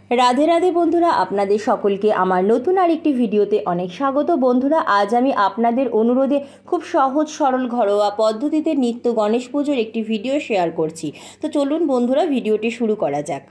राधे राधे बंधुरा आपनादेर सकलके आमार नतून आरेकटी भिडियोते अनेक स्वागत। बंधुरा आज आमी आपनादेर अनुरोधे खूब सहज सरल घरोया पद्धतिते नित्य गणेश पुजोर एकटी भिडियो शेयर करछि। तो चलुन बंधुरा भिडियोटी शुरू करा जाक।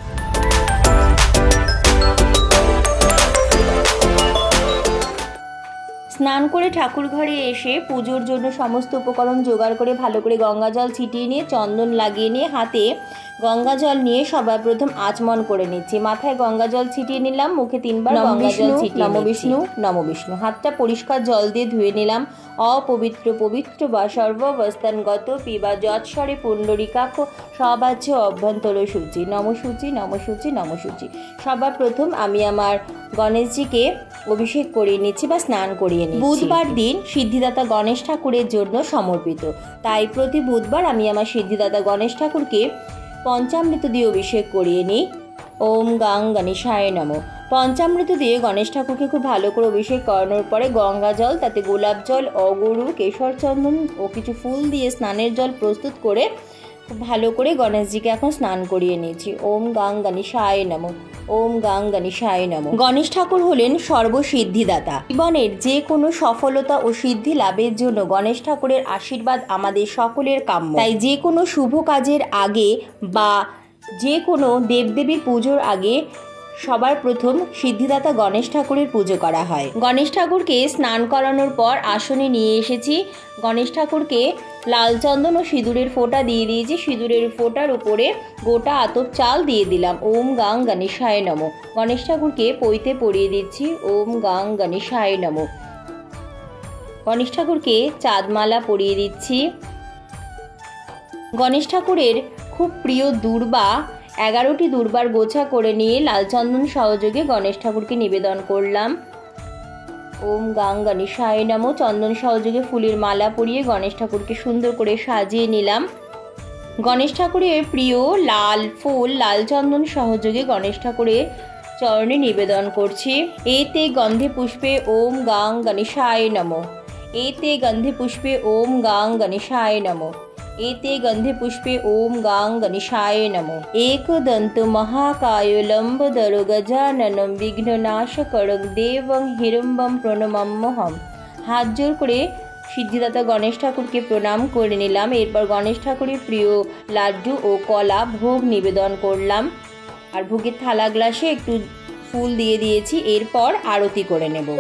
स्नान करे ठाकुर घरे एसे पुजोर जोन्नो समस्त उपकरण जोगाड़ करे भालो करे गंगा जल छिटिए निये चंदन লাগিয়ে निये हाथे गंगा जल निये सबार प्रथम आचमन करे निচ্ছি। माथाय गंगा जल छिटिए निलाम, मुखे 3 बार गंगा जल छिटिए नमो विष्णु नमो विष्णु। हाथटा परिष्कार जल दिये धुए निलाम। अपवित्र पवित्र बा सर्वावस्थानगत पिबा যৎস্বরে পুণ্ডরীকাক্ষ সবাচ্য অভ্যন্তর সূচি নমো সূচি নমো সূচি নমো সূচি। সবার প্রথম আমি আমার গণেশজিকে অভিষেক করিয়ে নিচ্ছি বা স্নান করিয়ে নিচ্ছি। বুধবার দিন সিদ্ধিদাতা গণেশ ঠাকুরের জন্য সমর্পিত, তাই প্রতি বুধবার আমি আমার সিদ্ধিদাতা গণেশ ঠাকুরকে পঞ্চামৃত দিয়ে অভিষেক করিয়ে নিই। ওম গাং গণেশায় নমঃ। পঞ্চামৃত দিয়ে গণেশ ঠাকুরকে খুব ভালো করে অভিষেক করানোর পরে গঙ্গা জল, তাতে গোলাপ জল, অগরু, কেশর চন্দন ও কিছু ফুল দিয়ে স্নানের জল প্রস্তুত করে খুব ভালো করে গণেশজিকে এখন স্নান করিয়ে নিয়েছি। ওম গাং গণেশায় নমঃ। ওম গাং গণেশায় নমঃ। গণেশ ঠাকুর হলেন সর্বসিদ্ধিদাতা। জীবনের যে কোনো সফলতা ও সিদ্ধি লাভের জন্য গণেশ ঠাকুরের আশীর্বাদ আমাদের সকলের কাম্য। তাই যে কোনো শুভ কাজের আগে বা যে কোনো দেবদেবীর পুজোর আগে সবার প্রথম সিদ্ধিদাতা গণেশ ঠাকুরের পুজো করা হয়। গণেশ ঠাকুরকে স্নান করানোর পর আসনে নিয়ে এসেছি। গণেশ ঠাকুরকে লাল চন্দন ও সিঁদুরের ফোঁটা দিয়ে দিয়েছি। সিঁদুরের ফোঁটার উপরে গোটা আতপ চাল দিয়ে দিলাম। ওম গাং গণেশায় নমঃ। গণেশ ঠাকুরকে পইতে পরিয়ে দিচ্ছি। ওম গাং গণেশায় নমঃ। গণেশ ঠাকুরকে চাঁদমালা পরিয়ে দিচ্ছি। গণেশ ঠাকুরের খুব প্রিয় দূর্বা 11টি দুর্বার গোছা করে নিয়ে লাল চন্দন সহযোগে গণেশ ঠাকুরকে নিবেদন করলাম। ওম গাং গণেশায় নমঃ। চন্দন সহযোগে ফুলের মালা পরিয়ে গণেশ ঠাকুরকে সুন্দর করে সাজিয়ে নিলাম। গণেশ ঠাকুরের প্রিয় লাল ফুল লাল চন্দন সহযোগে গণেশ ঠাকুরের চরণে নিবেদন করছি। এতে গন্ধে পুষ্পে ওম গাং গণেশায় নমঃ। এতে গন্ধে পুষ্পে ওম গাং গণেশায় নমঃ। एते गंधे पुष्पे ओम गां गणेशाय नमः। एकदंत महाकाय लंबोदर गजाननं विघ्ननाशकरं देवं हिरम्बं प्रणमाम्यहम्। हाथ जोड़ करे सिद्धिदाता गणेश ठाकुर के प्रणाम करे निलाम। एरपर गणेश ठाकुरेर प्रिय लाड्डू ओ कला भोग निवेदन करलाम और भोगेर थाला ग्लासे एकटू फुल दिए दिएछि। एरपर आरती करे नेब।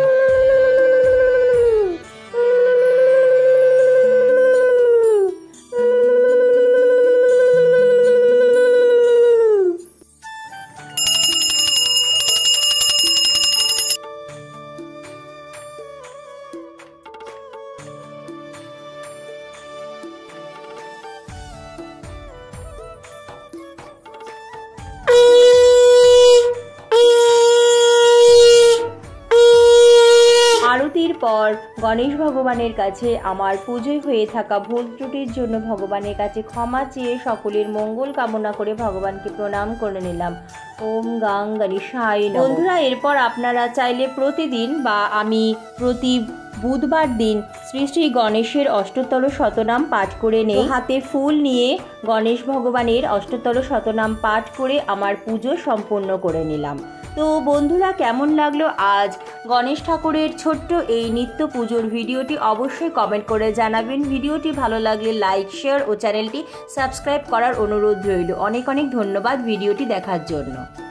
आरतिर पर गणेश भगवानेर काछे आमार पुजोय हये थाका भूल त्रुटिर जोन्नो भगवानेर काछे क्षमा चेये सकलेर मंगल कामना करे भगवानके प्रणाम करे निलाम। ओम गां गणेशाय नमः। बंधुरा एरपर आपनारा चाइले प्रतिदिन बा आमी प्रति बुधबार दिन श्री श्री गणेशेर अष्टोत्तर शतनाम पाठ करे नेই। हाथे फुल निये गणेश भगवानेर अष्टोत्तर शतनाम पाठ करे आमार पुजो सम्पन्न करे निलाम। तो बंधुरा केमन लागलो आज गणेश ठाकुरेर छोट्ट এই নিত্য পুজোর ভিডিওটি অবশ্যই কমেন্ট করে জানাবেন। ভিডিওটি ভালো লাগলে লাইক শেয়ার ও চ্যানেলটি সাবস্ক্রাইব করার অনুরোধ রইল। অনেক অনেক ধন্যবাদ ভিডিওটি দেখার জন্য।